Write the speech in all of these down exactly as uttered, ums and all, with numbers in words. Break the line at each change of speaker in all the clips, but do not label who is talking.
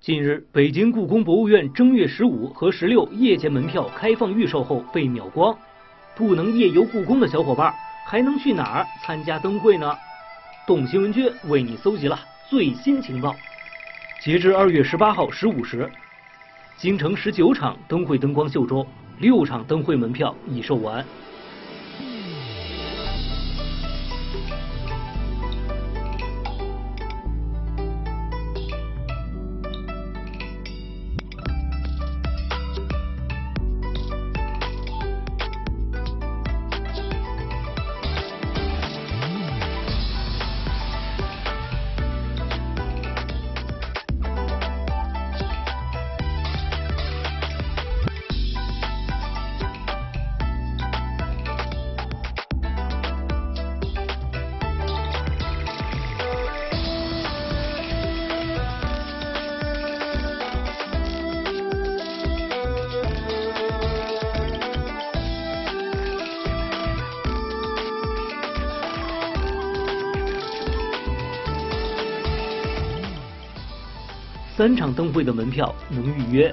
近日，北京故宫博物院正月十五和十六夜间门票开放预售后被秒光，不能夜游故宫的小伙伴还能去哪儿参加灯会呢？动新闻君为你搜集了最新情报。截至二月十八号十五时，京城十九场灯会灯光秀中，六场灯会门票已售完。三场灯会的门票能预约。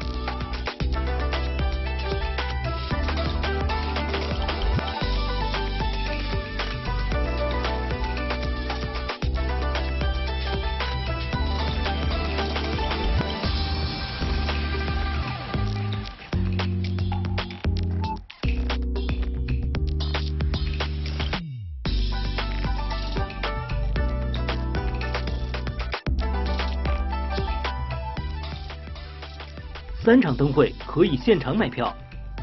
三场灯会可以现场买票。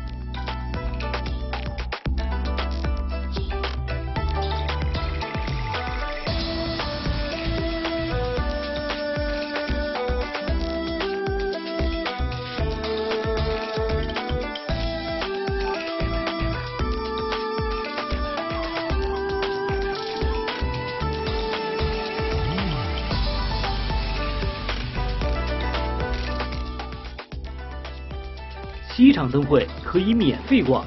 七场灯会可以免费逛。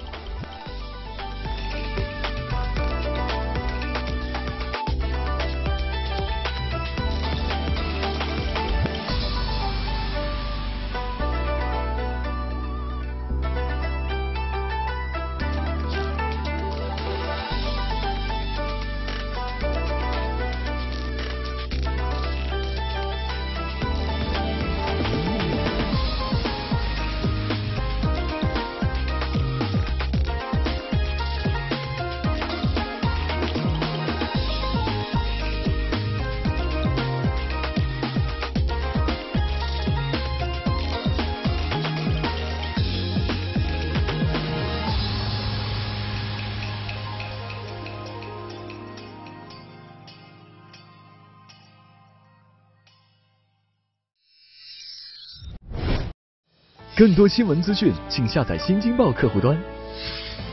更多新闻资讯，请下载新京报客户端。